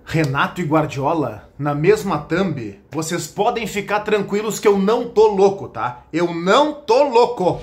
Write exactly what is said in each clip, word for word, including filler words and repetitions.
Renato e Guardiola na mesma thumb, vocês podem ficar tranquilos que eu não tô louco, tá? Eu não tô louco!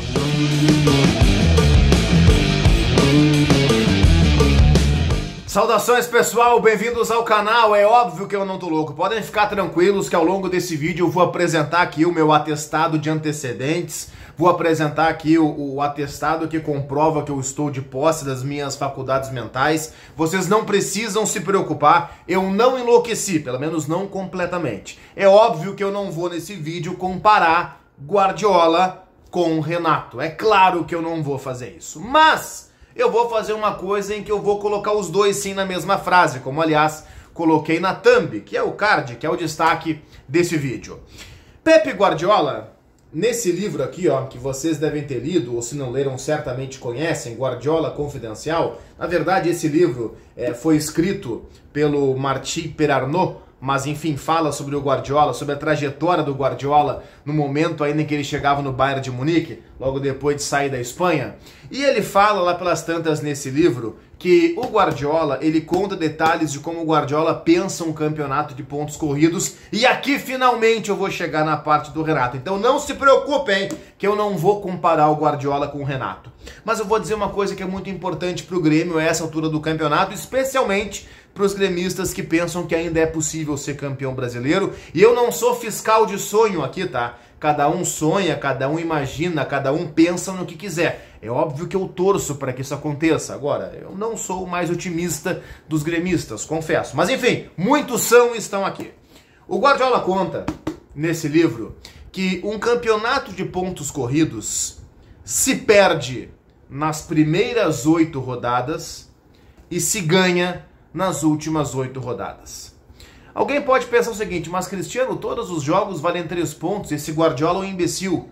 Saudações pessoal, bem-vindos ao canal. É óbvio que eu não tô louco, podem ficar tranquilos que ao longo desse vídeo eu vou apresentar aqui o meu atestado de antecedentes, vou apresentar aqui o, o atestado que comprova que eu estou de posse das minhas faculdades mentais. Vocês não precisam se preocupar, eu não enlouqueci, pelo menos não completamente. É óbvio que eu não vou nesse vídeo comparar Guardiola com Renato, é claro que eu não vou fazer isso, mas eu vou fazer uma coisa em que eu vou colocar os dois sim na mesma frase, como aliás coloquei na thumb, que é o card, que é o destaque desse vídeo. Pepe Guardiola, nesse livro aqui, ó, que vocês devem ter lido, ou se não leram certamente conhecem, Guardiola Confidencial. Na verdade esse livro é, foi escrito pelo Martí Perarnot, mas enfim, fala sobre o Guardiola, sobre a trajetória do Guardiola no momento ainda em que ele chegava no Bayern de Munique, logo depois de sair da Espanha. E ele fala lá pelas tantas nesse livro que o Guardiola, ele conta detalhes de como o Guardiola pensa um campeonato de pontos corridos, e aqui finalmente eu vou chegar na parte do Renato. Então não se preocupem que eu não vou comparar o Guardiola com o Renato. Mas eu vou dizer uma coisa que é muito importante para o Grêmio a essa altura do campeonato, especialmente para os gremistas que pensam que ainda é possível ser campeão brasileiro. E eu não sou fiscal de sonho aqui, tá? Cada um sonha, cada um imagina, cada um pensa no que quiser. É óbvio que eu torço para que isso aconteça. Agora, eu não sou o mais otimista dos gremistas, confesso. Mas enfim, muitos são e estão aqui. O Guardiola conta, nesse livro, que um campeonato de pontos corridos se perde nas primeiras oito rodadas e se ganha nas últimas oito rodadas. Alguém pode pensar o seguinte, mas Cristiano, todos os jogos valem três pontos, esse Guardiola é um imbecil.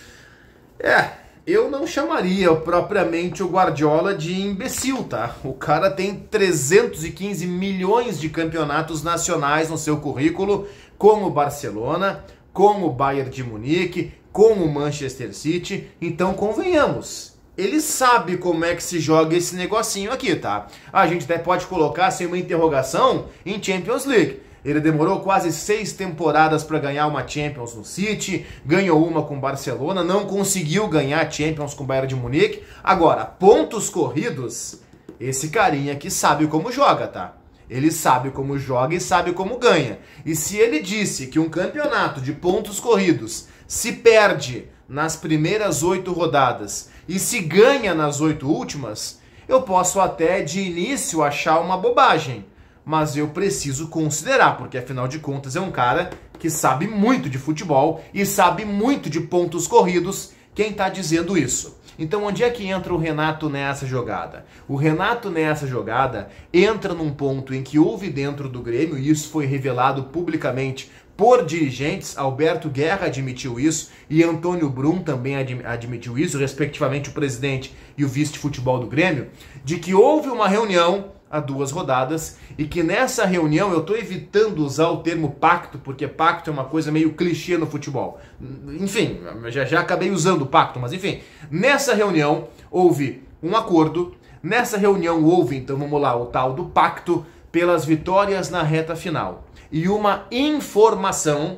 É, eu não chamaria propriamente o Guardiola de imbecil, tá? O cara tem trezentos e quinze milhões de campeonatos nacionais no seu currículo, com o Barcelona, com o Bayern de Munique, com o Manchester City, então convenhamos. Ele sabe como é que se joga esse negocinho aqui, tá? A gente até pode colocar assim uma interrogação em Champions League. Ele demorou quase seis temporadas para ganhar uma Champions no City, ganhou uma com o Barcelona, não conseguiu ganhar Champions com o Bayern de Munique. Agora, pontos corridos, esse carinha aqui sabe como joga, tá? Ele sabe como joga e sabe como ganha. E se ele disse que um campeonato de pontos corridos se perde nas primeiras oito rodadas e se ganha nas oito últimas, eu posso até de início achar uma bobagem, mas eu preciso considerar, porque afinal de contas é um cara que sabe muito de futebol e sabe muito de pontos corridos quem está dizendo isso. Então onde é que entra o Renato nessa jogada? O Renato nessa jogada entra num ponto em que houve dentro do Grêmio, e isso foi revelado publicamente por dirigentes, Alberto Guerra admitiu isso e Antônio Brum também admitiu isso, respectivamente o presidente e o vice de futebol do Grêmio, de que houve uma reunião há duas rodadas e que nessa reunião, eu estou evitando usar o termo pacto, porque pacto é uma coisa meio clichê no futebol. Enfim, já, já acabei usando pacto, mas enfim, nessa reunião houve um acordo, nessa reunião houve, então vamos lá, o tal do pacto pelas vitórias na reta final. E uma informação,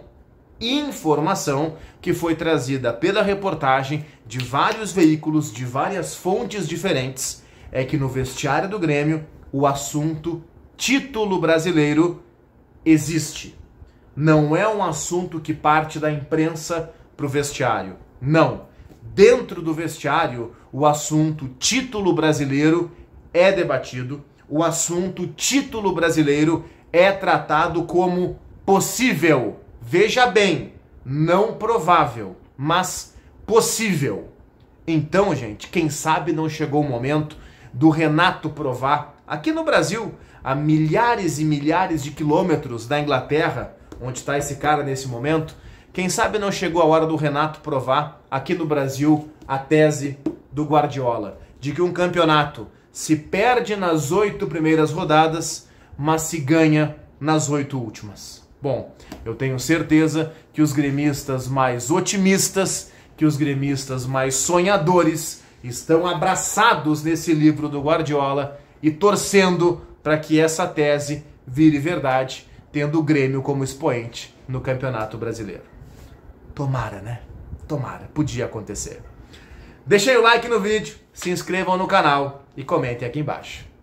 informação que foi trazida pela reportagem de vários veículos, de várias fontes diferentes, é que no vestiário do Grêmio o assunto título brasileiro existe. Não é um assunto que parte da imprensa para o vestiário. Não. Dentro do vestiário, o assunto título brasileiro é debatido, o assunto título brasileiro é tratado como possível. Veja bem, não provável, mas possível. Então, gente, quem sabe não chegou o momento do Renato provar aqui no Brasil, a milhares e milhares de quilômetros da Inglaterra, onde está esse cara nesse momento, quem sabe não chegou a hora do Renato provar aqui no Brasil a tese do Guardiola, de que um campeonato se perde nas oito primeiras rodadas, mas se ganha nas oito últimas. Bom, eu tenho certeza que os gremistas mais otimistas, que os gremistas mais sonhadores estão abraçados nesse livro do Guardiola e torcendo para que essa tese vire verdade, tendo o Grêmio como expoente no Campeonato Brasileiro. Tomara, né? Tomara, podia acontecer. Deixem o like no vídeo, se inscrevam no canal e comentem aqui embaixo.